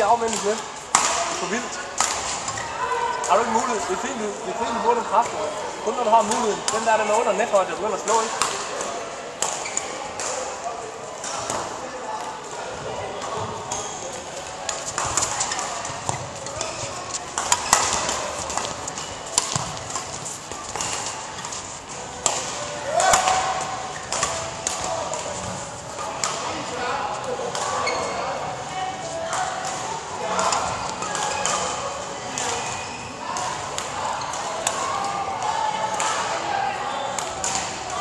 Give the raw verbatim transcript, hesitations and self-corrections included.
afvendes lidt. Det er for vildt. Har du ikke mulighed? Det er fint, det er fint, du bruger den kraft. Kun når du har muligheden. Den der, den er under nethøjde, der begynder at slå, ikke?